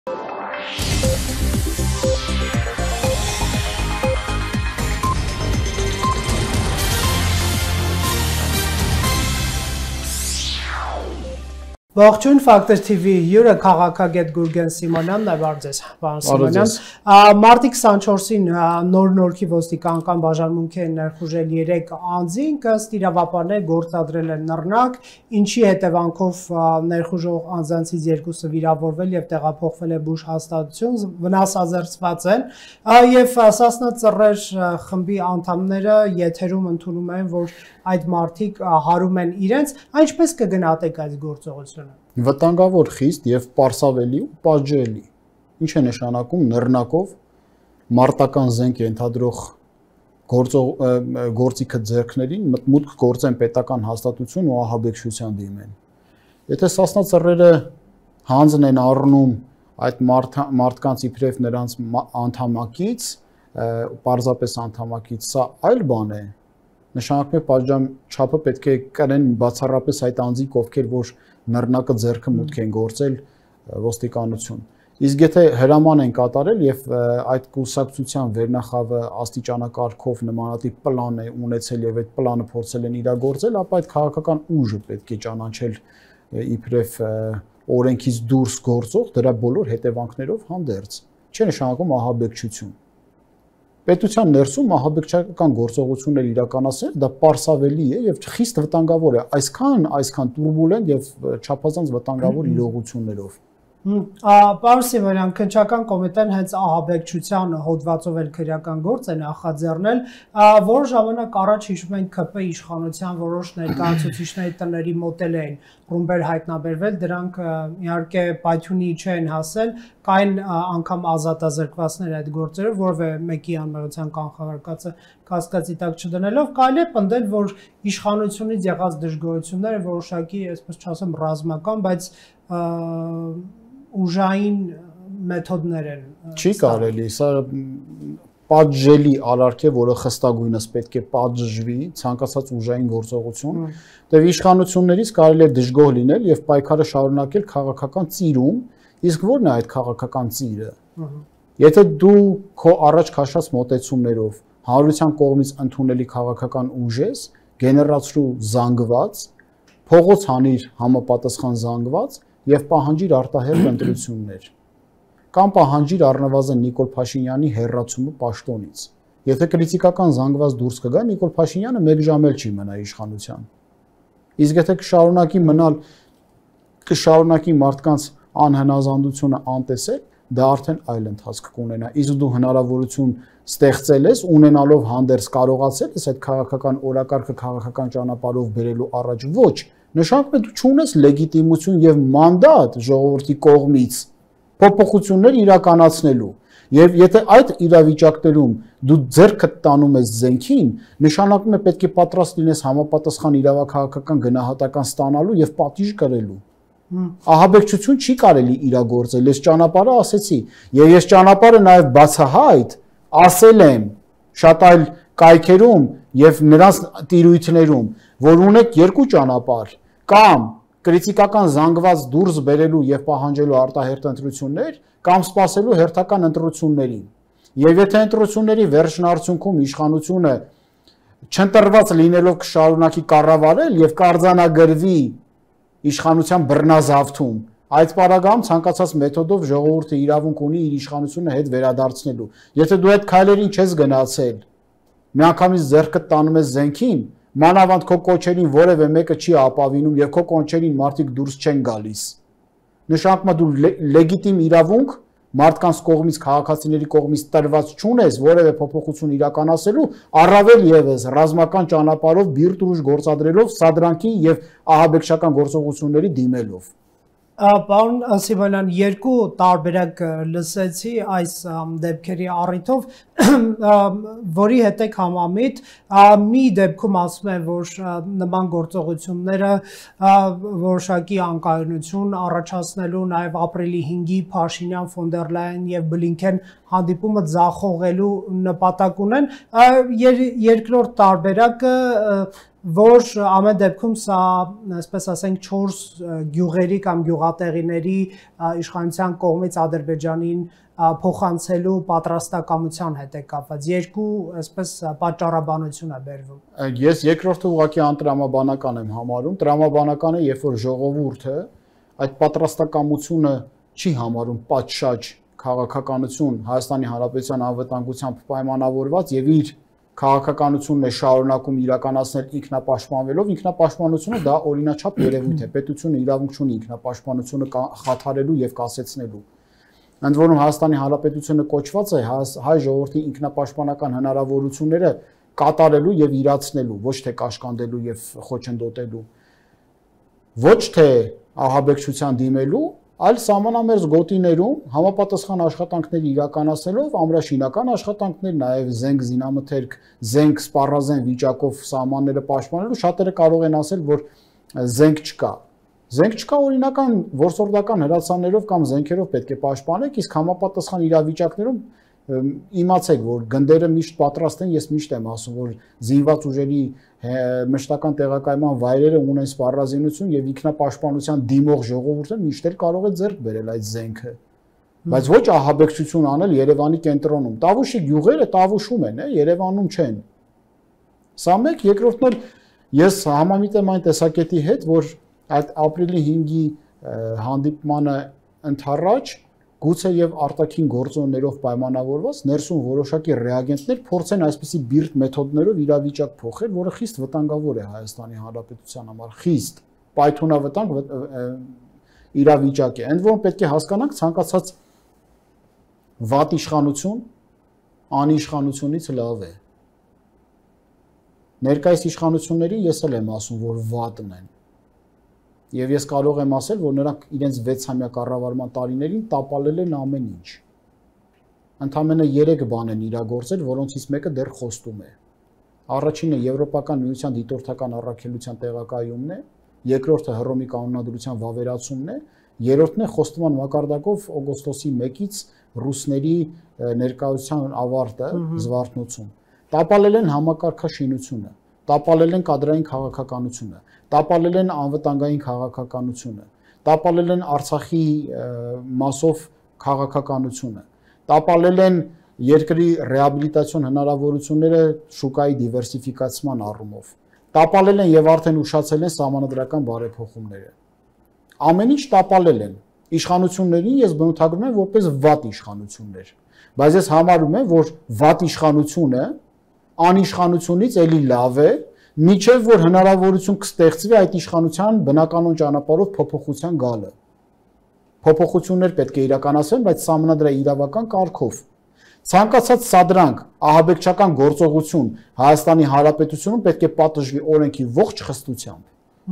Ողջույն Factor TV հյուրը քաղաքագետ Գուրգեն Սիմոնյանն է, բարձես, պարոն Սիմոնյան։ Մարտի 24-ին նոր-նորքի ոստիկանական բաժանմունքի են ներխուժել 3 անձին, ըստ իրավապահներ գործադրել են նռնակ, ինչի հետևանքով ներխուժող անձանցից 2-ը վիրավորվել եւ տեղափոխվել է բուժ հաստատություն, վնասազերծված են, եւ Սասնա ծռեր խմբի անդամները եթերում ընդունում են, որ այդ մարդիկ հարում են իրենց, ինչպես կգնահատեք այդ գործողությունը։ Վտանգավոր, խիստ եւ պարսավելի ու պատժելի։ Ինչ է նշանակում նռնակով մարտական զենք ենթադրող գործիքը ձեռքներին մուտք գործեն պետական հաստատություն ու ահաբեկչության դիմեն։ Եթե Սասնա ծռերը հանձն են առնում այդ մարդկանց իբրև նրանց անդամակից, պարզապես անդամակից, սա այլ բան է։ Նշանակում է պատժամ չափը պետք է կրեն բացառապես այդ անձիկ, ովքեր որ նռնակը ձեռքը մուտք են գործել ոստիկանություն։ Իսկ եթե հրաման են կատարել եւ այդ կուսակցության վերնախավը աստիճանակարգով նմանատիպ պլան է ունեցել եւ այդ պլանը փորձել են իրագործել, ապա այդ քաղաքական ուժը պետք է ճանաչել իբրև օրենքից դուրս գործող դրա բոլոր հետևանքներով հանդերձ։ Չէ նշանակում ահաբեկչություն։ Պետության ներսում ահաբեկչական գործողություններ իրականացնել դա պարսավելի է եւ խիստ վտանգավոր է այսքան տուրբուլենտ եւ չափազանց վտանգավոր իրողություններով։ Պարոն Սիմոնյան, քննչական կոմիտեն հենց ահաբեկչության հոդվածով էլ քրեական գործ է նախաձեռնել, որոշ ժամանակ առաջ հիշում ենք ԿՊ իշխանության որոշ ներկայացուցիչների տների մոտել էին ռումբեր հայտնաբերվել, դրանք իհարկե պայթյունի չեն հասել, կային անգամ ազատազրկվածներ այդ գործերով, որևէ մեկի անմեղության կանխավարկածը կասկածի տակ չդնելով, կարելի է պնդել, որ իշխանությունից եղած դժգոհությունները որոշակի, այսպես չասեմ, ռազմական, բայց ուժային մեթոդներ են։ Չի կարելի, սա պատժելի արարք է, որը խստագույնս պետք է պատժվի, ցանկացած ուժային գործողություն, դեպի իշխանություններից կարելի է դժգոհ լինել եւ պայքարը շարունակել քաղաքական ծիրում, իսկ ո՞րն է այդ քաղաքական ծիրը։ Եթե դու քո առաջ քաշած մոտեցումներով հանրության կողմից ընդունելի քաղաքական ուժ ես, գեներացրու զանգված, փողոց հանիր համապատասխան զանգված եւ պահանջիր արտահերտ ընտրություններ կամ պահանջիր առնվազն Նիկոլ Փաշինյանի հեռացումը պաշտոնից։ Եթե քրիտիկական զանգված դուրս կգա, Նիկոլ Փաշինյանը 1 ժամ էլ չի մնա իշխանության։ Իսկ եթե կշարունակի մարդկանց անհնազանդությունը անտեսել, դա արդեն այլ ընթացք կունենա։ Իսկ դու հնարավորություն ստեղծել ես, ունենալով հանդերձ կարողացել ես այդ քաղաքական օրակարգը քաղաքական ճանապարհով բերելու առաջ ոչ, նշանակում է դու չունես լեգիտիմություն եւ մանդատ ժողովրդի կողմից փոփոխություններ իրականացնելու։ Եվ եթե այդ իրավիճակներում դու ձեռքդ տանում ես զենքին, նշանակում է պետք է պատրաստ լինես համապատասխան իրավաքաղաքական գնահատական ստանալու եւ պատիժ կրելու։ Ահաբեկչություն չի կարելի իրագործել, ես ճանապարհը ասեցի, եւ ես ճանապարհը նաեւ բացահայտ ասել եմ շատ այլ կայքերում եւ նրանց տիրույթներում, որ ունեք 2 ճանապարհ, կամ քրիտիկական զանգված դուրս բերելու եւ պահանջելու արտահերտ ընտրություններ, կամ սպասելու հերթական ընտրություններին։ Եվ եթե ընտրությունների վերջնարդյունքում իշխանությունը չընտրված լինելով կշարունակի կառավարել եւ կարձանագրվի իշխանության բռնազավթում, այդ պարագայում ցանկացած մեթոդով ժողովուրդը իրավունք ունի իր իշխանությունը հետ վերադարձնելու։ Եթե դու այդ քայլերին չես գնացել, միանգամից ձեռքդ տանում ես զենքին, մանավանդ քո կոչերին որևէ մեկը չի ապավինում եւ քո կոչերին մարդիկ դուրս չեն գալիս։ Նշանակում է դու լեգիտիմ իրավունք մարդկանց կողմից, քաղաքացիների կողմից տրված չունես որևէ փոփոխություն իրականացելու, առավել եւս ռազմական ճանապարհով բիրտուժ գործադրելով սադրանքի եւ ահաբեկչական գործողությունների դիմելով։ Պարոն Սիմոնյան, 2 տարբերակ լսեցի այս դեպքերի առիթով, որի հետ եք համամիտ, մի դեպքում ասում են, որ նման գործողությունները որոշակի անկայունություն առաջացնելու, նաև ապրիլի 5-ի Փաշինյան, ֆոն դեր Լայան եւ Բլինքեն հանդիպումը ձախողելու նպատակ ունեն, երկրորդ տարբերակը որ ամեն դեպքում սա, այսպես ասենք, 4 գյուղերի կամ գյուղատեղիների իշխանության կողմից Ադրբեջանին փոխանցելու պատրաստակամության հետ է կապված։ Երկու, այսպես, պատճառաբանություն է բերվում։ Ես երկրորդը ուղղակի անտրամաբանական եմ համարում։ Տրամաբանական է, երբ որ ժողովուրդը այդ պատրաստակամությունը չի համարում պատշաճ քաղաքականություն Հայաստանի Հանրապետության անվտանգությամբ պայմանավորված եւ իր քաղաքականությունն է շարունակում իրականացնել ինքնապաշտպանվելով, ինքնապաշտպանությունը դա օրինաչափ երևույթ է, պետությունը իրավունք ունի ինքնապաշտպանությունը խաթարելու եւ կասեցնելու։ Ընդ որում Հայաստանի Հանրապետությունը կոչված է հայ ժողովրդի ինքնապաշտպանական հնարավորությունները կատարելու եւ իրացնելու, ոչ թե կաշկանդելու եւ խոչընդոտելու, ոչ թե ահաբեկչության դիմելու, այլ սահմանամերձ գոտիներում համապատասխան աշխատանքներ իրականացնելով, ամրաշինական աշխատանքներ, նաև զենք զինամթերք, զենք սպառազեն վիճակով սահմանները պաշտպանելու, շատերը կարող են ասել, որ զենք չկա։ Զենք չկա, օրինական որսորդական հրացաններով կամ զենքերով պետք է պաշտպանեք, իսկ համապատասխան իրավիճակներում իմացեք, որ գնդերը միշտ պատրաստ են, ես միշտ եմ ասում, որ զինված ուժերի մշտական տեղակայման վայրերը ունեն սպառազինություն եւ ինքնապաշտպանության դիմող ժողովուրդը միշտ էլ կարող է ձեռք բերել այդ զենքը։ Բայց ոչ ահաբեկչություն անել Երևանի կենտրոնում։ Տավուշի գյուղերը Տավուշում են, Երևանում չեն։ Սա մեկ, երկրորդն էլ ես համամիտ եմ այն տեսակետի հետ, որ այդ ապրիլի 5-ի հանդիպմանը ընդառաջ գուցե եւ արտաքին գործոններով պայմանավորված ներսում որոշակի ռեագենտներ փորձեն այսպիսի բիրտ մեթոդներով իրավիճակ փոխել, որը խիստ վտանգավոր է Հայաստանի Հանրապետության համար, խիստ պայթունավտանգ իրավիճակ է։ Ընդ որում պետք է հասկանանք ցանկացած վատ իշխանություն անիշխանությունից լավ է։ Ներկայիս իշխանությունների ես էլ եմ ասում, որ վատն են։ Եվ ես կարող եմ ասել, որ նրանք իրենց 6-ամյա կառավարման տարիներին տապալել են ամեն ինչ։ Ընդամենը 3 բան են իրագործել, որոնցից մեկը դեռ խոստում է։ Առաջինը Եվրոպական միության դիտորդական առաքելության տեղակայումն է, երկրորդը Հռոմի կանոնադրության վավերացումն է, երրորդն է խոստման մակարդակով օգոստոսի 1-ից ռուսների ներկայության ավարտը Զվարթնոցում։ Տապալել են համակարգաշինությունը, տապալել են կադրային քաղաքականությունը, տապալել են անվտանգային քաղաքականությունը, տապալել են Արցախի մասով քաղաքականությունը, տապալել են երկրի ռեաբիլիտացիոն հնարավորությունները շուկայի դիվերսիֆիկացման առումով, տապալել են եւ արդեն ուշացել են սահմանադրական բարեփոխումները։ Ամեն ինչ տապալել են։ Իշխանություններին ես բնութագրում եմ որպես վատ իշխանություններ, բայց ես համարում եմ, որ վատ իշխանությունը անիշխանությունից էլի լավ է, միջև որ հնարավորություն կստեղծվի այդ իշխանության բնականոն ճանապարհով փոփոխության գալը։ Փոփոխություններ պետք է իրականացվեն, բայց սահմանադրաիրավական կարգով։ Ցանկացած սադրանք, ահաբեկչական գործողություն Հայաստանի Հանրապետությունում պետք է պատժվի օրենքի ողջ խստությամբ։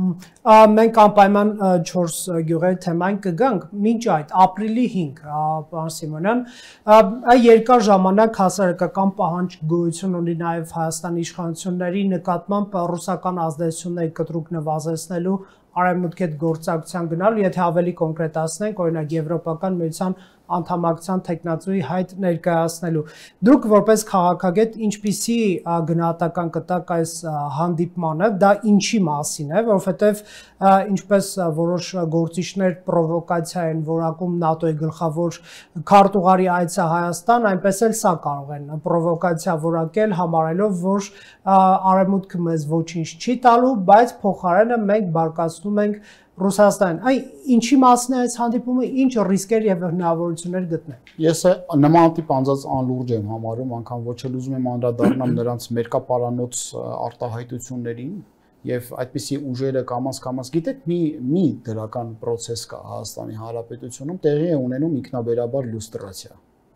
Մենք անպայման 4 գյուղերի թեմային կգանք, մինչ այդ ապրիլի 5, պարոն Սիմոնյան, այդ երկար ժամանակ հասարակական պահանջ գոյություն ունի նաև Հայաստանի իշխանությունների նկատմամբ ռուսական ազդեցությունների կտրուկ նվազեցնելու արևմուտքի հետ գործակցության գնալու, եթե ավելի կոնկրետացնենք, օրինակ Եվրոպական միության անդամակցության տեխնացուի հայտ ներկայացնելու։ Դուք որպես քաղաքագետ ինչպիսի գնահատական կտաք այս հանդիպմանը, դա ինչի մասին է, որովհետև ինչպես որոշ գործիչներ պրովոկացիա են որակում ՆԱՏՕ-ի գլխավոր քարտուղարի այցը Հայաստան, այնպես էլ սա կարող են պրովոկացիա որակել, համարելով, որ արևմուտքը մեզ ոչինչ չի տալու, բայց փոխարենը մենք բարկացնում ենք Ռուսաստան, ինչի մասն է այս հանդիպումը, ինչ ռիսկեր եւ հնարավորություններ գտնենք։ Ես նման տիպ անձած անլուրջ եմ համարում, անգամ ոչ էլ ուզում եմ անդրադառնամ նրանց մերկապարանոց արտահայտություններին եւ այդպիսի ուժերը կամաց-կամաց, գիտեք, մի դրական process կա Հայաստանի Հանրապետությունում, տեղի է ունենում ինքնաբերաբար լյուստրացիա։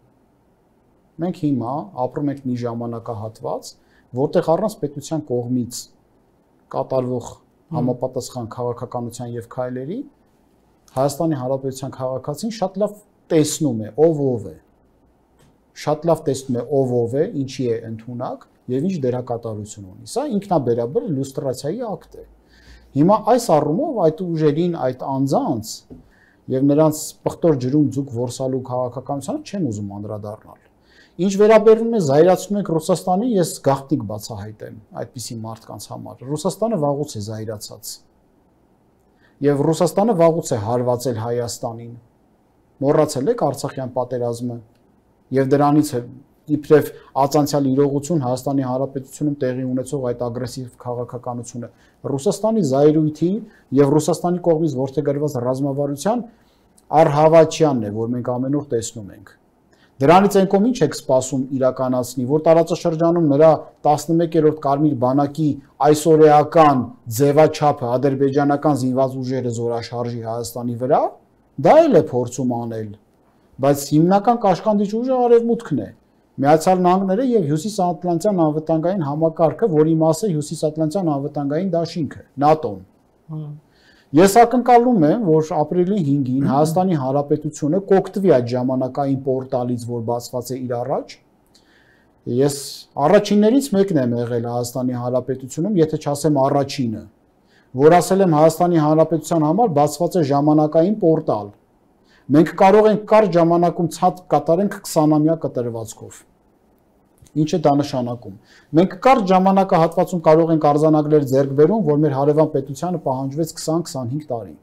Մենք հիմա ապրում ենք մի ժամանակահատված, որտեղ առանց պետության կողմից կատարվող համապատասխան քաղաքականության եւ քայլերի Հայաստանի Հանրապետության քաղաքացին շատ լավ տեսնում է ով է, շատ լավ տեսնում է ով է, ինչի է ընդունակ եւ ինչ դերակատարություն ունի։ Սա ինքնաբերաբար լյուստրացիայի ակտ է։ Հիմա այս առումով այդ ուժերին, այդ անձանց եւ նրանց պղտոր ջրում ձուկ որսալու քաղաքականությանը չեմ ուզում անդրադառնալ։ Ինչ վերաբերում է զայրացնում եք Ռուսաստանի, ես գաղտնիք բացահայտեմ այդպիսի մարդկանց համար։ Ռուսաստանը վաղուց է զայրացած։ Եվ Ռուսաստանը վաղուց է հարվածել Հայաստանին։ Մոռացել եք Արցախյան պատերազմը եւ դրանից է իբրև ածանցյալ իրողություն Հայաստանի Հանրապետությունում տեղի ունեցող այդ ագրեսիվ քաղաքականությունը Ռուսաստանի զայրույթի եւ Ռուսաստանի կողմից որդեգրված ռազմավարության առհավատյանն է, որ մենք ամեն օր տեսնում ենք։ Դրանից այն կողմ ինչ եք սպասում իրականացնի, որ տարածաշրջանում նրա 11-րդ Կարմիր բանակի այսօրեական ձևաչափը ադրբեջանական զինված ուժերը զորաշարժի Հայաստանի վրա, դա էլ է փորձում անել, բայց հիմնական կաշկանդիչ ուժը արևմուտքն է։ Միացյալ Նահանգները եւ Հյուսիսատլանտյան անվտանգային համակարգը, որի մաս է Հյուսիսատլանտյան անվտանգային դաշինքը, ՆԱՏՕ-ն։ Ես ակնկալում եմ, որ ապրիլի 5-ին Հայաստանի Հանրապետությունը կօգտվի այդ ժամանակային պորտալից, որ բացված է իր առաջ։ Ես առաջիններից մեկն եմ եղել Հայաստանի Հանրապետությունում, եթե չասեմ առաջինը, որ ասել եմ Հայաստանի Հանրապետության համար բացված է ժամանակային պորտալ։ Մենք կարող ենք կարճ ժամանակում ցած կատարենք 20-ամյա կտրվածքով։ Ինչ է դա նշանակում։ Մենք կարճ ժամանակահատվածում կարող ենք արձանագրեր ձեռք բերում, որ մեր հարևան պետությանը պահանջվեց 20-25 տարի։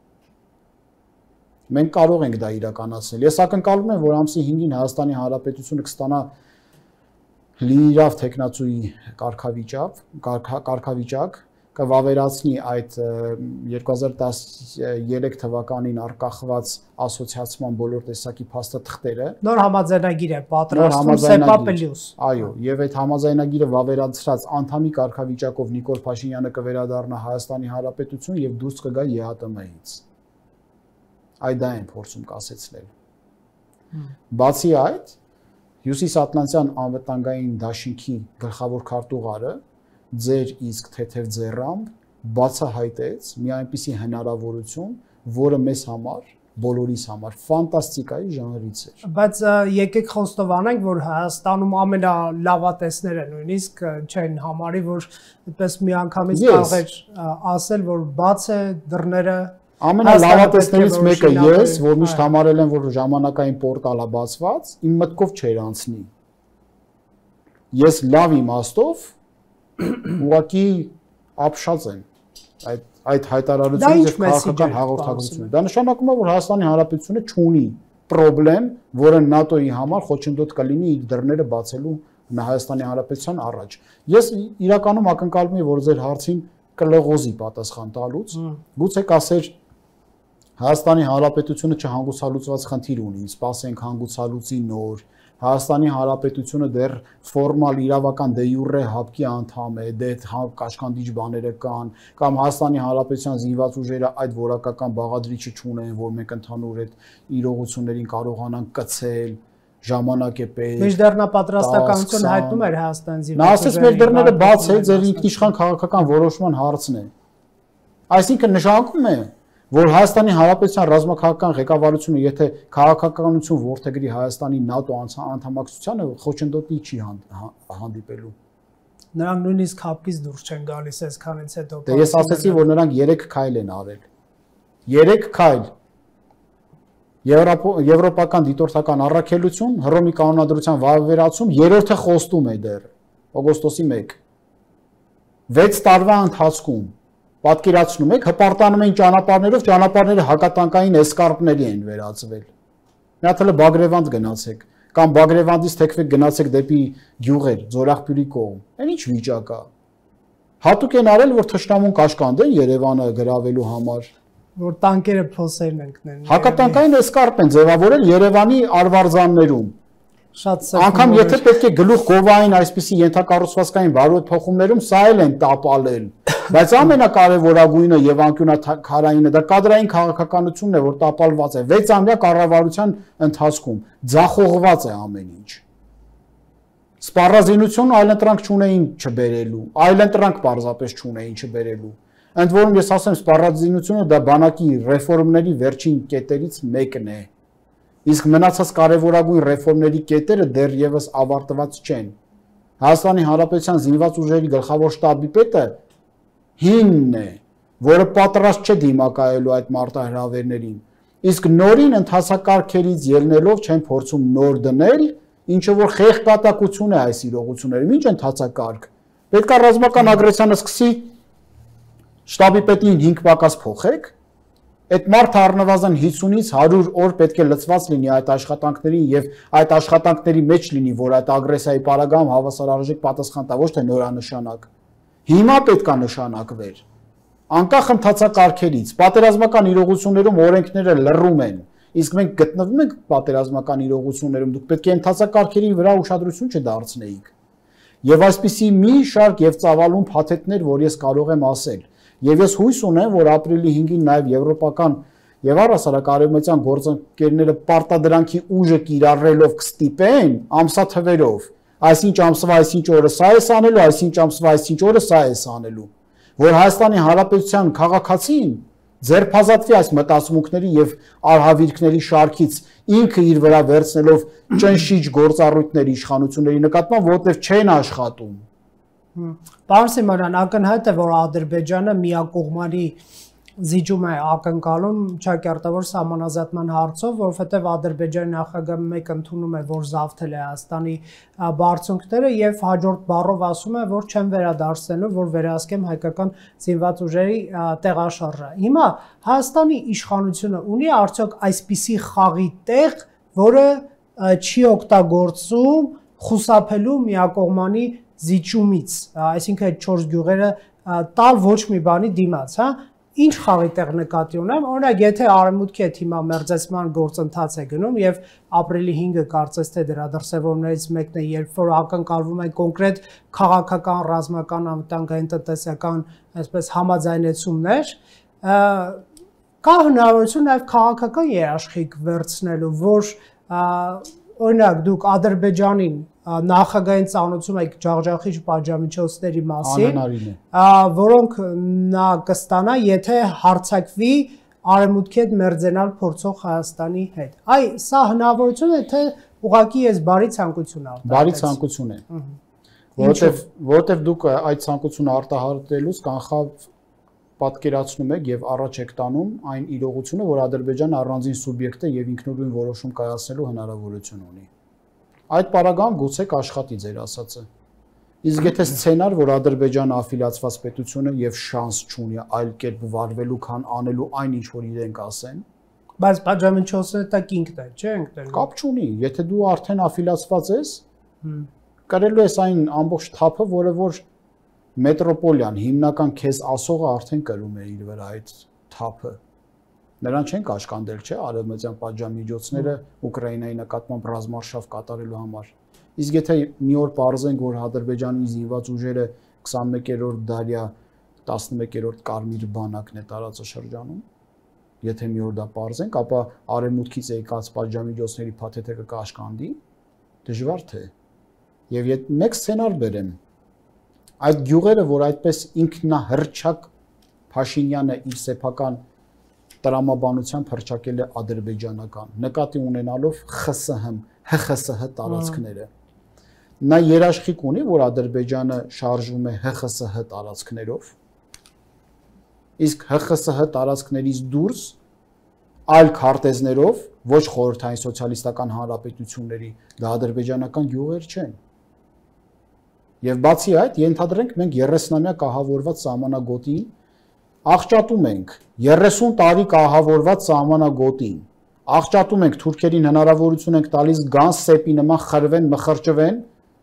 Մենք կարող ենք դա իրականացնել։ Ես ակնկալում եմ, որ ամսի 5-ին Հայաստանի Հանրապետությունը կստանա լիիրավ տեխնացուի կարգավիճակ, կվավերացնի այդ 2013 թվականին արկախված ասոցիացման բոլոր տեսակի փաստաթղթերը։ Նոր համաձայնագիր է պատրաստում ՍԵՊԱ+։ Այո, եւ այդ համաձայնագիրը վավերացրած անդամի կարգավիճակով Նիկոլ Փաշինյանը կվերադառնա Հայաստանի Հանրապետություն եւ դուրս կգա ԵԱՏՄ-ից։ Այդ դա են փորձում կասեցնել։ Բացի այդ, Հյուսիսատլանտյան անվտանգային դաշինքի գլխավոր քարտուղարը ձեր իսկ թեթև ձեռամբ բացահայտեց մի այնպիսի հնարավորություն, որը մեզ համար, բոլորիս համար ֆանտաստիկայի ժանրից էր։ Բայց եկեք խոստովանենք, որ Հայաստանում ամենալավատեսները նույնիսկ չեն համարի, որ այդպես միանգամից կարող էր ասել, որ բաց է դռները։ Ամենալավատեսներից մեկը ես, որ միշտ համարել եմ, որ ժամանակային պորտալը բացված, իմ մտքով չէր անցնի։ Ես լավ իմաստով ուղղակի ապշած եմ այդ հայտարարությունից եւ քաղաքական հաղորդագրությունից։ Դա նշանակում է, որ Հայաստանի Հանրապետությունը չունի խնդրեմ, որը ՆԱՏՕ-ի համար խոչընդոտ կլինի իր դռները բացելու Հայաստանի Հանրապետության առաջ։ Ես իրականում ակնկալում եմ, որ ձեր հարցին կլողոզի պատասխան տալուց, գուցե կասեր Հայաստանի Հանրապետությունը չհանգուցալուծված խնդիր ունի, սպասենք հանգուցալուծի նոր։ Հայաստանի Հանրապետությունը դեռ ֆորմալ իրավական դե յուրե ՀԱՊԿ-ի անդամ է, դե կաշկանդիչ բաները կան, կամ Հայաստանի Հանրապետության զինված ուժերը այդ որակական բաղադրիչը չունեն, որ մենք ընդհանուր այդ իրողություններին կարողանանք կցել, ժամանակ է պետք։ Միջդեռնապատրաստականություն հայտնում էր Հայաստանի զինված ուժերը։ Նա ասեց մեր դռները բաց է, ձեր ինքնիշխան քաղաքական որոշման հարցն է։ Այսինքն նշանակում է, որ Հայաստանի Հանրապետության ռազմաքաղաքական ղեկավարությունը, եթե քաղաքականություն որդեգրի Հայաստանի ՆԱՏՕ անդամակցությանը, խոչընդոտի չի հանդիպելու։ Նրանք նույնիսկ ՀԱՊԿ-ից դուրս չեն գալիս այսքանից հետո։ Դե ես ասացի, որ նրանք 3 քայլ են արել։ 3 քայլ։ Եվրոպական դիտորդական առաքելություն, Հռոմի կանոնադրության վավերացում, 3-ը խոստում է դեռ, օգոստոսի 1։ 6 տարվա ընթացքում պատկերացնում եք, հպարտանում են ճանապարհներով, ճանապարհները հակատանկային էսկարպների են վերածվել։ Մի հատ հələ Բագրևանդ գնացեք, կամ Բագրևանդից թեքվեք գնացեք դեպի գյուղեր, Ձորախբյուրի կողմ։ Այն ինչ վիճակ է։ Հատուկ են արել, որ թշնամուն կաշկանդեն Երևանը գրավելու համար, որ տանկերը փոսերն ընկնեն։ Հակատանկային էսկարպ են ձևավորել Երևանի արվարձաններում։ Շատ անգամ եթե պետք է գլուխ գովային այսպիսի ենթակառուցվածքային բարոյթփոխումներում սա էլ են տապալել, բայց ամենակարևորագույնը եւ անկյունաքարայինը դա կադրային քաղաքականությունն է, որ տապալված է 6-ամյա կառավարության ընթացքում, ձախողված է ամեն ինչ։ Սպառազինություն այլընտրանք չունեին չբերելու, այլընտրանք պարզապես չունեին չբերելու։ Ընդ որում ես ասեմ, սպառազինությունը դա բանակի ռեֆորմների վերջին կետերից մեկն է։ Իսկ մնացած կարևորագույն ռեֆորմների կետերը դեռևս ավարտված չեն։ Հայաստանի Հանրապետության զինված ուժերի գլխավոր շտաբի պետը հինն է, որը պատրաստ չէ դիմակայելու այդ մարտահրավերներին։ Իսկ նորին ընթացակարգերից ելնելով չեն փորձում նոր դնել ինչը որ խեղկատակություն է այս իրողություններում, ինչ ընթացակարգ։ Պետք է ռազմական ագրեսիան սկսի շտաբի պետին 5 պակաս փոխեք, այդ մարդը առնվազն 50-ից 100 օր պետք է լծված լինի այդ աշխատանքներին եւ այդ աշխատանքների մեջ լինի, որ այդ ագրեսիայի պարագայում հավասարարժեք պատասխան տա, ոչ թե նորանշանակ։ Հիմա պետք է նշանակվեր։ Անկախ ընթացակարգերից, պատերազմական իրողություններում օրենքները լռում են, իսկ մենք գտնվում ենք պատերազմական իրողություններում, դուք պետք է ընթացակարգերի վրա ուշադրություն չդարձնեիք։ Եվ այսպիսի մի շարք եւ ծավալուն փաթեթներ, որ ես կարող եմ ասել։ Եվ ես հույս ունեմ, որ ապրիլի 5-ին նաև եվրոպական եւ առհասարակ արևմտյան գործընկերները պարտադրանքի ուժը կիրառելով կստիպեն ամսաթվերով, այսինչ ամսվա այսինչ օրը սա է անելու, այսինչ ամսվա այսինչ օրը սա է անելու, որ Հայաստանի Հանրապետության քաղաքացին ձերբազատվի այս մտածմունքների եւ արհավիրքների շարքից ինքը իր վրա վերցնելով ճնշիչ գործառույթների իշխանությունների նկատմամբ, որտեղ չեն աշխատում։ Պարոն Սիմոնյան, ակնհայտ է, որ Ադրբեջանը միակողմանի զիջում է ակնկալում ճակերտավոր սահմանազատման հարցով, որովհետև Ադրբեջանի նախագահը մեկ ընդունում է, որ զավթել է Հայաստանի բարձունքները եւ հաջորդ բառով ասում է, որ չեն վերադարձնելու, որ վերահսկեմ հայկական զինված ուժերի տեղաշարժը։ Հիմա Հայաստանի իշխանությունը ունի արդյոք այսպիսի խաղի տեղ, որը չի օգտագործում խուսափելու միակողմանի զիջումից, այսինքն այդ 4 գյուղերը տալ ոչ մի բանի դիմաց, հա։ Ինչ խաղի տեղ նկատի ունեմ, օրինակ, եթե արևմուտքի հետ հիմա մերձեցման գործընթաց է գնում եւ ապրիլի 5-ը կարծես թե դրա դրսևորումներից մեկն է, երբ որ ակնկալվում են կոնկրետ քաղաքական, ռազմական, անվտանգային, տնտեսական, այսպես համաձայնեցումներ, կա հնարավորություն նաեւ քաղաքական երաշխիք վերցնելու, որ օրինակ դուք Ադրբեջանին նախագահային ծանոթում եք ջախջախիչ պատժամիջոցների մասին, որոնք նա կստանա, եթե հարցակվի արևմուտքի հետ մերձենալ փորձող Հայաստանի հետ։ Այ սա հնարավորություն է, թե ուղղակի ես բարի ցանկություն արտահայտեմ։ Բարի ցանկություն է։ Որովհետև դուք այդ ցանկությունը արտահայտելուց կանխավ պատկերացնում եք եւ առաջ եք տանում այն իրողությունը, որ Ադրբեջանը առանձին սուբյեկտ է եւ ինքնուրույն որոշում կայացնելու հնարավորություն ունի։ Այդ պարագայում գուցե կաշխատի ձեր ասածը։ Իսկ եթե սցենար, որ Ադրբեջանը աֆիլիացված պետություն է եւ շանս չունի այլ կերպ վարվելու, քան անելու այն, ինչ որ իրենք ասեն, բայց պատժամիջոցները տակ ինքն է, չէ՞, ընկնել։ Կապ չունի, եթե դու արդեն աֆիլիացված ես, կրելու ես այն ամբողջ թափը, որը որ մետրոպոլիան, հիմնական քեզ ասողը արդեն կրում է իր վրա այդ թափը։ Նրան չեն կաշկանդել, չէ, արևմտյան պատժամիջոցները Ուկրաինայի նկատմամբ ռազմարշավ կատարելու համար։ Իսկ եթե մի օր պարզենք, որ Ադրբեջանի զինված ուժերը 21-րդ դարյա 11-րդ կարմիր բանակն է տարածաշրջանում, եթե մի օր դա պարզենք, ապա արևմուտքից եկած պատժամիջոցների փաթեթը կկաշկանդի, դժվար թե։ Եվ մեկ սցենար բերեմ, այդ գյուղերը, որ այդպես ինքնահռչակ Փաշինյանը իր սեփական տրամաբանությամբ հռչակել է ադրբեջանական, նկատի ունենալով ԽՍՀ-ում, ՀԽՍՀ տարածքները։ Նա երաշխիք ունի, որ Ադրբեջանը շարժվում է ՀԽՍՀ տարածքներով, իսկ ՀԽՍՀ տարածքներից դուրս այլ քարտեզներով, ոչ խորհրդային սոցիալիստական հանրապետությունների, դա ադրբեջանական գյուղեր չեն։ Եվ բացի այդ, ենթադրենք մենք 30-ամյա կահավորված սահմանագոտին աղճատում ենք 30 տարի կահավորված սահմանագոտին, աղճատում ենք թուրքերին հնարավորություն ենք տալիս գան սեպի նման խրվեն, մխրճվեն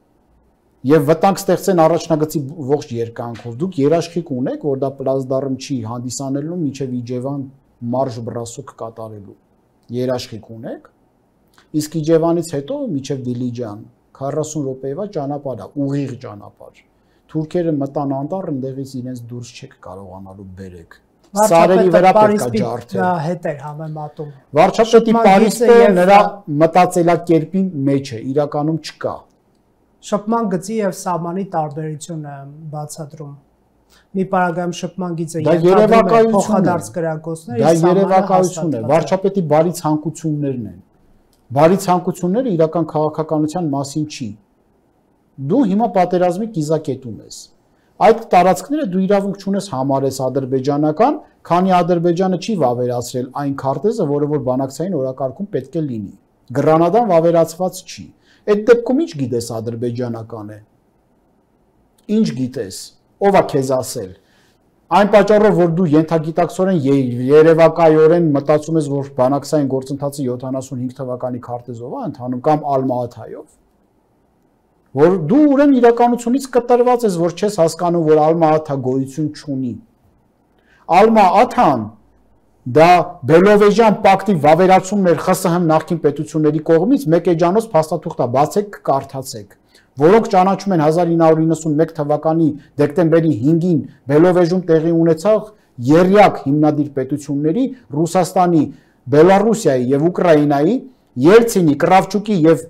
եւ վտանգ ստեղծեն առաջնագծի ողջ երկայնքով։ Դուք երաշխիք ունեք, որ դա պլազդարմ չի հանդիսանելու միջև Իջևան մարշ բրասուկ կատարելու։ Երաշխիք ունեք։ Իսկ Իջևանից հետո միջև Դիլիջան 40 րոպեվա ճանապարհ է, ուղիղ ճանապարհ։ Թուրքերը մտան անտառ, այնտեղից իրենց դուրս չեք կարողանալու բերեք։ Սարերի վրա պետք է ջարդել։ Հետ էր համեմատում։ Վարչապետի Փարիզը նրա մտածելակերպի մեջ է, իրականում չկա։ Շփման գծի եւ սահմանի տարբերությունը բացատրում։ Մի պարագայում շփման գիծը փոխադարձ կրակոցներ, դա երևակայություն է, վարչապետի բարի ցանկություններն են։ Բարի ցանկությունները իրական քաղաքականության մասին չի։ Դու հիմա պատերազմի կիզակետում ես։ Այդ տարածքները դու իրավունք չունես համարես ադրբեջանական, քանի Ադրբեջանը չի վավերացրել այն քարտեզը, որը որ բանակցային օրակարգում պետք է լինի։ Գրանադան վավերացված չի։ Այդ դեպքում ինչ գիտես ադրբեջանական է։ Ինչ գիտես, ով է քեզ ասել։ Այն պատճառով, որ դու ենթագիտակցորեն երևակայորեն մտածում ես, որ բանակցային գործընթացը 75 թվականի քարտեզով է ընթանում կամ ալմաաթայով, որ դու ուրեմն իրականությունից կտրված ես, որ չես հասկանում, որ ալմաաթա գոյություն չունի։ Ալմաաթան դա Բելովեժյան պակտի վավերացումներ ՀՀ-ում նախկին պետությունների կողմից մեկ էջանոց փաստաթուղթ է, բացեք, կարդացեք, որոնք ճանաչում են 1991 թվականի դեկտեմբերի 5-ին Բելովեժում տեղի ունեցող երյակ հիմնադիր պետությունների Ռուսաստանի, Բելառուսիայի եւ Ուկրաինայի, Ելցինի, Կրավչուկի եւ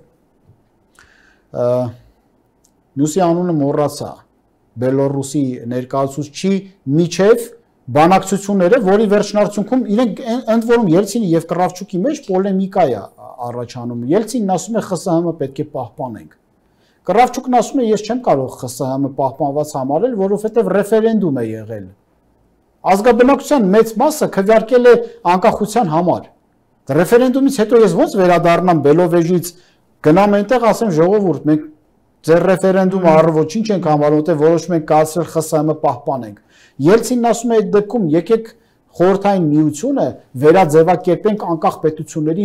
մյուսի անունը մոռացա, Բելոռուսի ներկայացուցչի միջև բանակցությունները, որի վերջնարդյունքում իրենք ընդ որում Ելցինի եւ Կրավչուկի մեջ պոլեմիկա է առաջանում։ Ելցինն ասում է ԽՍՀՄ պետք է պահպանենք։ Կրավչուկն ասում է ես չեմ կարող ԽՍՀՄ պահպանված համարել, որովհետեւ ռեֆերենդում է եղել։ Ազգաբնակության մեծ մասը քվեարկել է անկախության համար։ Ռեֆերենդումից հետո ես ոնց վերադառնամ Բելովեժից, գնամ այնտեղ ասեմ ժողովուրդ, մենք ձեր ռեֆերենդումը առ ինչ ենք համարում, որտեղ որոշում ենք կայացրել ԽՍՀՄ պահպանենք։ Ելցինն ասում է այդ դեպքում եկեք խորհրդային միությունը վերաձևակերպենք անկախ պետությունների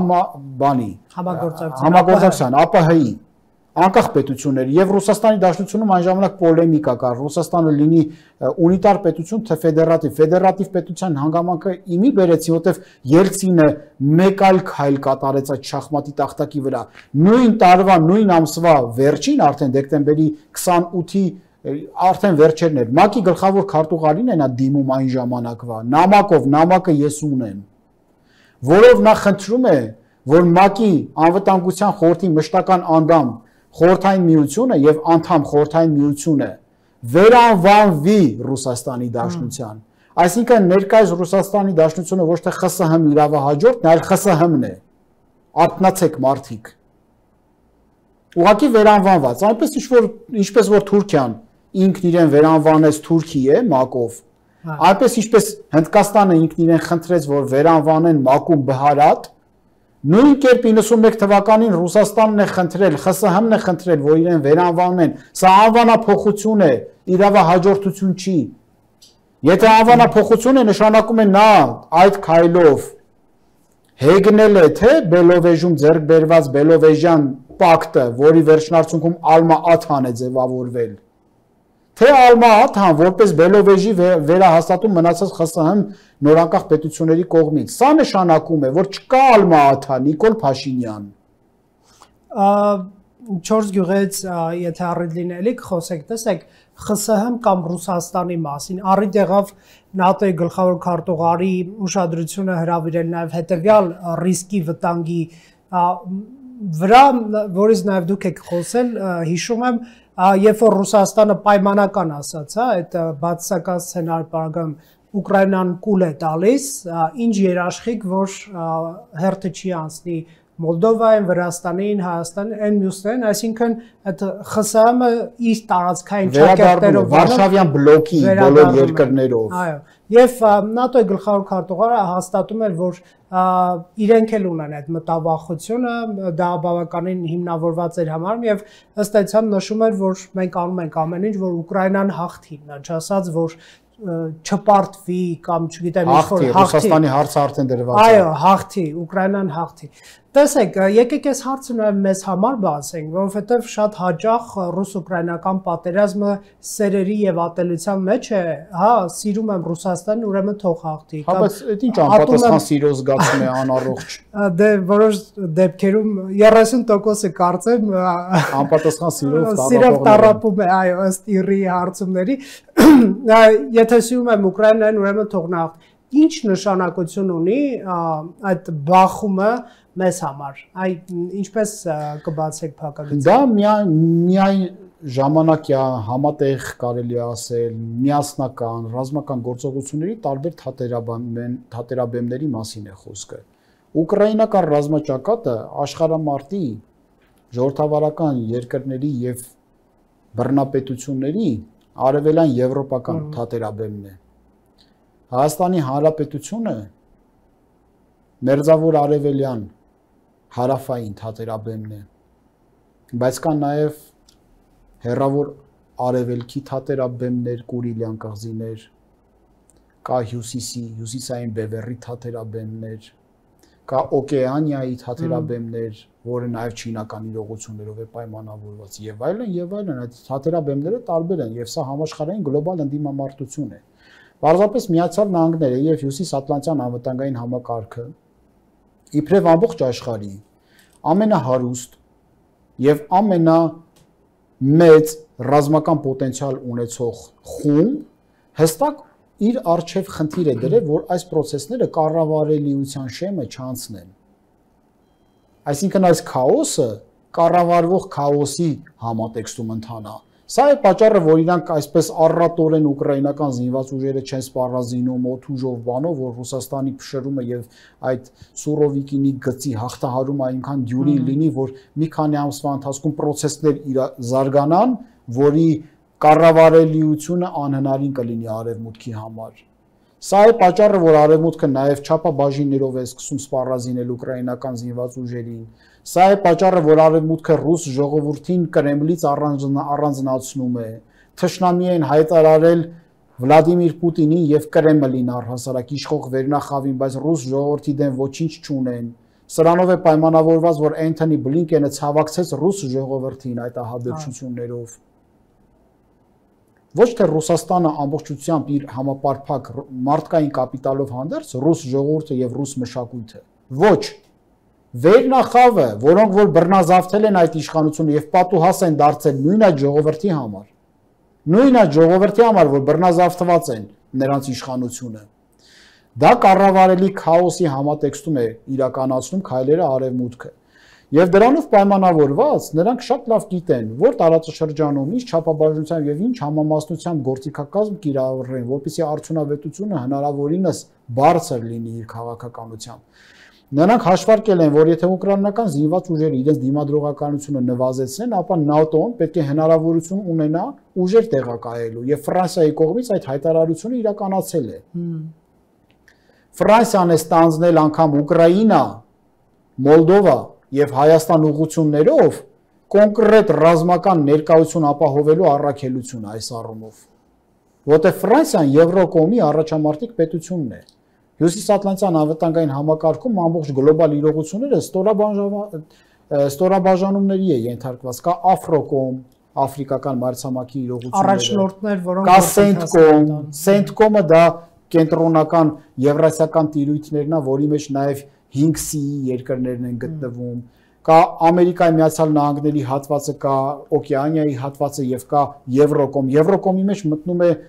համագործակցության ԱՊՀ-ի անկախ պետությունների եւ Ռուսաստանի Դաշնությունում այն ժամանակ պոլեմիկա կար, Ռուսաստանը լինի ունիտար պետություն թե ֆեդերատիվ պետության հանգամանքը իմի բերեցին, որտեվ Ելցինը մեկ այլ քայլ կատարեց այդ շախմատի տախտակի վրա։ Նույն տարվա, նույն ամսվա վերջին արդեն դեկտեմբերի 28-ի արդեն վերջերն էր։ ՄԱԿ-ի գլխավոր քարտուղարին է նա դիմում այն ժամանակվա, նամակը ես ունեմ, որով նա խնդրում է, որ ՄԱԿ-ի անվտանգության խորհրդի մշտական անդամ խորհրդային միությունը եւ անդամ խորհրդային միությունը վերանվանվի Ռուսաստանի Դաշնության։ Այսինքն ներկայիս Ռուսաստանի Դաշնությունը ոչ թե ԽՍՀՄ իրավահաջորդն է, այլ ԽՍՀՄ-ն է։ Արթնացեք մարդիկ։ Ուղղակի վերանվանված, այնպես ինչպես որ Թուրքիան ինքն իրեն վերանվանեց Թուրքիա ՄԱԿ-ով, այնպես ինչպես Հնդկաստանը ինքն իրեն խնդրեց, որ վերանվանեն ՄԱԿ-ում Բհարատ, նույն կերպ 91 թվականին Ռուսաստանն է խնդրել, ԽՍՀՄ-ն է խնդրել, որ իրեն վերանվանեն։ Սա անվանափոխություն է, իրավահաջորդություն չի։ Եթե անվանափոխություն է, նշանակում է նա այդ քայլով հեգնել է թե Բելովեժում ձեռք բերված Բելովեժյան պակտը, որի վերջնարդյունքում ալմա-աթան է ձևավորվել, թե ալմա-աթան որպես Բելովեժի վերահաստատում մնացած ԽՍՀՄ նորանկախ պետությունների կողմից։ Սա նշանակում է, որ չկա ալմա-աթա, Նիկոլ Փաշինյան։ 4 գյուղից եթե առիթ լինելի խոսեք, տեսեք, ԽՍՀՄ կամ Ռուսաստանի մասին առիթ եղավ ՆԱՏՕ-ի գլխավոր քարտուղարի ուշադրությունը հրավիրել նաև հետևյալ ռիսկի վտանգի վրա, որից նաև դուք եք խոսել, հիշում եմ, երբ որ Ռուսաստանը պայմանական ասաց, այդ բացասական սցենարի պարագայում Ուկրաինան կուլ է տալիս, ինչ երաշխիք, որ հերթը չի անցնի Մոլդովային, Վրաստանին, Հայաստանին, այն մյուսներին, այսինքն այդ ԽՍՀՄ-ը իր տարածքային ճակատներով Վարշավյան բլոկի բոլոր երկրներով։ Այո, եւ ՆԱՏՕ-ի գլխավոր քարտուղարը հաստատում էր, որ իրենք էլ ունեն այդ մտավախությունը, դա բավականին հիմնավորված էր համարում եւ ըստ այդության նշում էր, որ մենք անում ենք ամեն ինչ, որ Ուկրաինան հաղթի, չասած, որ չպարտվի կամ չգիտեմ ինչ որ հաղթի։ Ռուսաստանի հարցը արդեն դրված է։ Այո, հաղթի, Ուկրաինան հաղթի։ Տեսեք, եկեք այս հարցը նաև մեզ համար բացենք, որովհետև շատ հաճախ ռուս-ուկրաինական պատերազմը սերերի եւ ատելության մեջ է, հա, սիրում եմ Ռուսաստանին, ուրեմն թող հաղթի։ Հա, բայց այդ ինչ անպատասխան սիրո զգացում է անառողջ։ Դե որոշ դեպքերում 30%-ը կարծեմ անպատասխան սիրով տառապում է, այո, ըստ Իրի հարցումների։ Եթե սիրում եմ Ուկրաինային, ուրեմն թող նա հաղթի։ Ինչ նշանակություն ունի այդ բախումը մեզ համար, ինչպես կբացեք փակագծը։ Դա միայն ժամանակյա համատեղ կարելի է ասել, միասնական, ռազմական գործողությունների տարբեր թատերաբեմների մասին է խոսքը։ Ուկրաինական ռազմաճակատը աշխարհամարտի ժողովրդավարական երկրների եւ բռնապետությունների արևելյան եվրոպական թատերաբեմն է։ Հայաստանի Հանրապետությունը մերձավոր արևելյան հարավային թատերաբեմն է։ բայց կան նաև հեռավոր արևելքի թատերաբեմներ, Կուրիլյան կղզիներ, կա հյուսիսային բևեռի թատերաբեմներ, կա օկեանիայի թատերաբեմներ, որը նաև չինական իրողություններով է պայմանավորված եւ այլն, այդ թատերաբեմները տարբեր են եւ սա համաշխարհային գլոբալ ընդդիմամարտություն է։ Պարզապես Միացյալ Նահանգները եւ Հյուսիսատլանտյան անվտանգային համակարգը իբրև ամբողջ աշխարհի ամենահարուստ եւ ամենամեծ ռազմական պոտենցիալ ունեցող խումբ հստակ իր արժեվ խնդիր է դրել, որ այս process-ները կառավարելիության շեմը չանցնեն։ Այսինքն այս քաոսը կառավարվող քաոսի համատեքստում ընթանա։ Սա է պատճառը, որ իրանք այսպես առատորեն ուկրաինական զինված ուժերը չեն սպառազինում օթուժով բանով, որ Ռուսաստանի փշրումը եւ այդ Սուրովիկինի գծի հաղթահարումը այնքան դյուրի լինի, որ մի քանի ամսվա ընթացքում process-ներ զարգանան, որի կառավարելիությունը անհնարին կլինի արևմուտքի համար։ Սա է պատճառը, որ արևմուտքը նաև չափաբաժիններով է սկսում սպառազինել ուկրաինական զինված ուժերին։ Սա է պատճառը, որ արևմուտքը ռուս ժողովրդին Կրեմլից առանձնացնում է։ Թշնամի են հայտարարել Վլադիմիր Պուտինին եւ Կրեմլին առհասարակ իշխող վերնախավին, բայց ռուս ժողովրդի դեմ ոչինչ չունեն։ Սրանով է պայմանավորված, որ Էնթոնի Բլինկենը ցավակցեց ռուս ժողովրդին այդ ահաբեկչություններով։ Ոչ թե Ռուսաստանը ամբողջությամբ իր համապարփակ մարդկային կապիտալով հանդերձ ռուս ժողովուրդը եւ ռուս մշակույթը։ Ոչ։ Վերնախավը, որոնք որ բռնազավթել են այդ իշխանությունը եւ պատուհաս են դարձել նույն այդ ժողովրդի համար։ Նույն այդ ժողովրդի համար, որ բռնազավթված են նրանց իշխանությունը։ Դա կառավարելի քաոսի համատեքստում է իրականացնում քայլերը արևմուտքը։ Եվ դրանով պայմանավորված նրանք շատ լավ գիտեն, որ տարածաշրջանում ինչ չափաբաժնությամբ եւ ինչ համամասնությամբ գործիքակազմ կիրառեն, որպեսզի արդյունավետությունը հնարավորինս բարձր լինի իր քաղաքականությամբ։ Նրանք հաշվարկել են, որ եթե ուկրաինական զինված ուժերը իրենց դիմադրողականությունը նվազեցնեն, ապա ՆԱՏՕ-ն պետք է հնարավորություն ունենա ուժեր տեղակայելու, եւ Ֆրանսիայի կողմից այդ հայտարարությունը իրականացել է։ Ֆրանսիան է ստանձնել անգամ Ուկրաինա, Մոլդովա եւ Հայաստան ուղղություններով կոնկրետ ռազմական ներկայություն ապահովելու առաքելություն այս առումով, որտեղ Ֆրանսիան Եվրոկոմի առաջամարտիկ պետությունն է։ Հյուսիսատլանտյան անվտանգային համակարգում ամբողջ գլոբալ իրողությունները ստորաբաժանումների է ենթարկված, կա Աֆրոկոմ, աֆրիկական մայրցամաքի իրողությունները, առաջնորդներ, որոնք կա Սենտկոմ, Սենտկոմը դա կենտրոնական եվրասիական տիրույթներն է, որի մեջ նաև 5C երկրներն են գտնվում, կա Ամերիկայի Միացյալ Նահանգների հատվածը, կա Օկեանիայի հատվածը եւ կա Եվրոկոմ։ Եվրոկոմի մեջ մտնում է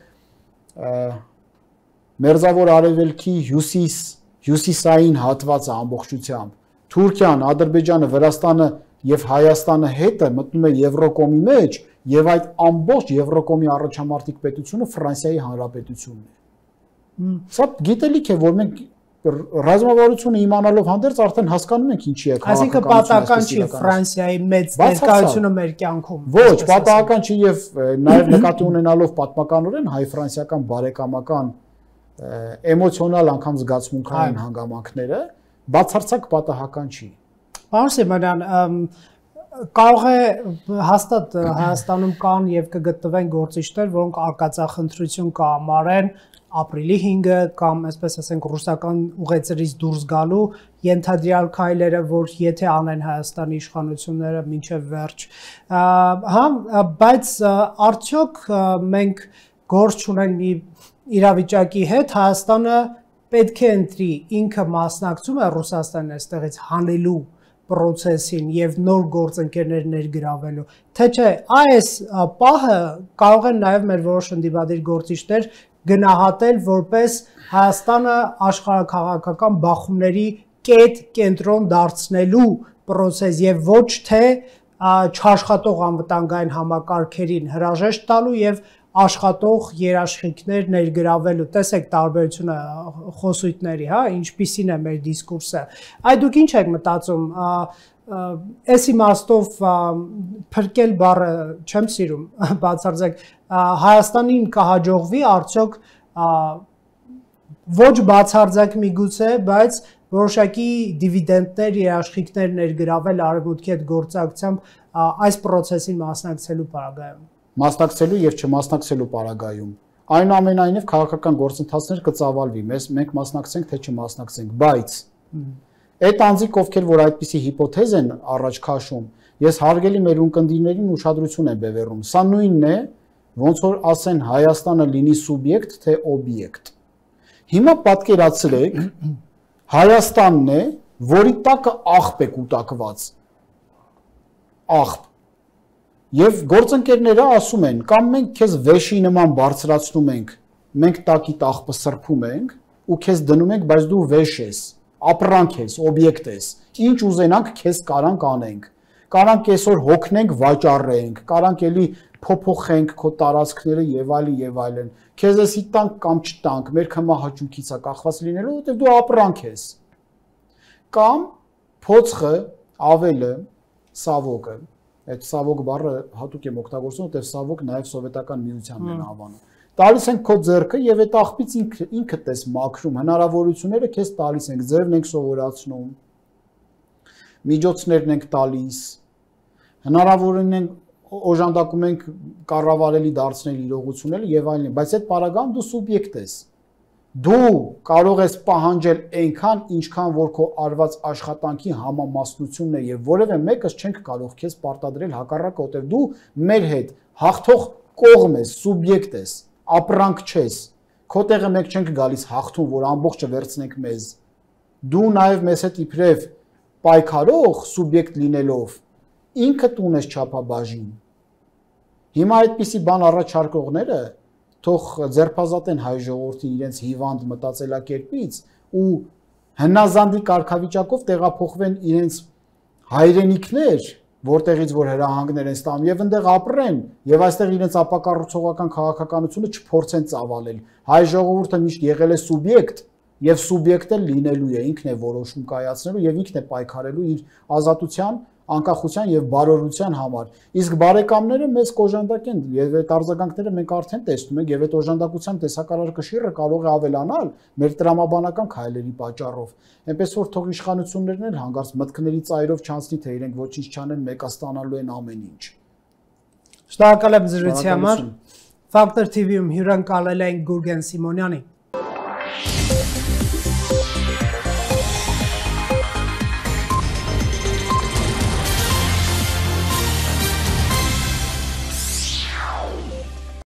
Մերձավոր Արևելքի հյուսիսային հատվածը ամբողջությամբ։ Թուրքիան, Ադրբեջանը, Վրաստանը եւ Հայաստանը հետը մտնում է Եվրոկոմի մեջ եւ այդ ամբողջ Եվրոկոմի առաջամարտիկ պետությունը Ֆրանսիայի Հանրապետությունն է։ Սա գիտելիք է, որ մենք ռազմավարությունը իմանալով հանդերձ արդեն հասկանում ենք ինչի է քաղաքականությունը։ Այսինքն պատահական չի Ֆրանսիայի մեծ ներկայությունը մեր կյանքում։ Ոչ, պատահական չի եւ նաեւ նկատի ունենալով պատմականորեն հայ-ֆրանսիական բարեկամական էմոցիոնալ անգամ զգացմունքային հանգամանքները բացարձակ պատահական չի։ Պարոն Սիմոնյան, կարող է հաստատ Հայաստանում կան եւ կգտնվեն գործիչներ, որոնք արկածախնդրություն կհամարեն ապրիլի 5-ը կամ այսպես ասենք ռուսական ուղեծրից դուրս գալու ենթադրյալ քայլերը, որ եթե անեն Հայաստանի իշխանությունները մինչև վերջ, հա, բայց արդյոք մենք գործ չունենք մի իրավիճակի հետ, Հայաստանը պետք է ընտրի ինքը մասնակցում է Ռուսաստանին այստեղից հանելու process-ին եւ նոր գործընկերներ ներգրավելու, թե չէ այս պահը կարող են նաեւ մեր որոշ ընդդիմադիր գործիչներ գնահատել որպես Հայաստանը աշխարհաքաղաքական բախումների կենտրոն դարձնելու process եւ ոչ թե չաշխատող անվտանգային համակարգերին հրաժեշտ տալու եւ աշխատող երաշխիքներ ներգրավելու։ Տեսեք տարբերությունը խոսույթների, հա, ինչպիսին է մեր դիսկուրսը։ Այդ դուք ինչ եք մտածում, այս իմաստով փրկել բառը չեմ սիրում, բացարձակ Հայաստանին կհաջողվի արդյոք ոչ բացարձակ միգուցե, բայց որոշակի դիվիդենդներ, երաշխիքներ ներգրավել արևմուտքի հետ գործակցությամբ այս process-ին մասնակցելու պարագայում։ Մասնակցելու եւ չմասնակցելու պարագայում։ Այնուամենայնիվ քաղաքական գործընթացներ կծավալվի, մենք մասնակցենք թե չմասնակցենք, բայց այդ անձիկ, ովքեր որ այդպիսի հիպոթեզ են առաջ քաշում, ես հարգելի մեր ունկնդիրներին ուշադրություն եմ բևեռում։ Սա նույնն է, ոնց որ ասեն Հայաստանը լինի սուբյեկտ թե օբյեկտ։ Հիմա պատկերացրեք, Հայաստանն է, որի տակը աղբ է կուտակված։ Աղբ։ Եվ գործընկերները ասում են, կամ մենք քեզ վեշի նման բարձրացնում ենք, մենք տակի աղբը սրբում ենք ու քեզ դնում ենք, բայց դու վեշ ես, ապրանք ես, օբյեկտ ես։ Ինչ ուզենանք քեզ կարանք անենք։ Կարանք այսօր հոգնենք, վաճառենք, կարանք էլի փոփոխենք քո տարածքները եւ այլն։ Քեզ էսի տանք կամ չտանք, մեր քմահաճույքից է կախված լինելու, որովհետեւ դու ապրանք ես։ Կամ փոცხը, ավելը, սավոկը, այդ սավոկ բառը հատուկ եմ օգտագործում, որովհետեւ սավոկ նաեւ սովետական միությանն են հավանում։ Տալիս ենք քո ձեռքը եւ այդ աղբից ինքդ ես մաքրում, հնարավորությունները քեզ տալիս ենք, ձևն ենք սովորացնում, միջոցներն ենք տալիս, հնարավորին ենք օժանդակում ենք կառավարելի դարձնել իրողությունները եւ այլն, բայց այդ պարագայում դու սուբյեկտ ես։ Դու կարող ես պահանջել այնքան, ինչքան որ քո արված աշխատանքի համամասնությունն է եւ որևէ մեկս չենք կարող քեզ պարտադրել հակառակը, որտեղ դու մեր հետ հաղթող կողմ ես, սուբյեկտ ես, ապրանք չես։ Քո տեղը մենք չենք գալիս հաղթում, որ ամբողջը վերցնենք մեզ։ Դու նաեւ մեզ հետ իբրև պայքարող սուբյեկտ լինելով ինքդ ունես չափաբաժին։ Հիմա այդպիսի բան առաջարկողները թող ձերբազատեն հայ ժողովրդին իրենց հիվանդ մտածելակերպից ու հնազանդի կարգավիճակով տեղափոխվեն իրենց հայրենիքներ, որտեղից որ հրահանգներ են ստանում եւ այնտեղ ապրեն եւ այստեղ իրենց ապակառուցողական քաղաքականությունը չփորձեն ծավալել։ Հայ ժողովուրդը միշտ եղել է սուբյեկտ եւ սուբյեկտը լինելու է, ինքն է որոշում կայացնելու եւ ինքն է պայքարելու իր ազատության, անկախության եւ բարօրության համար։ Իսկ բարեկամները մեզ կօժանդակեն եւ այդ արձագանքները մենք արդեն տեսնում ենք եւ այդ օժանդակության տեսակարար կշիռը կարող է ավելանալ մեր տրամաբանական քայլերի պատճառով։ Այնպես որ թող իշխանություններն էլ հանգարց մտքների ծայրով չանցնի, թե իրենք ոչինչ չանեն, մեկաստանալու են ամեն ինչ։ Շնորհակալ եմ զրույցի համար։ Factor TV-ում հյուրընկալել ենք Գուրգեն Սիմոնյանին։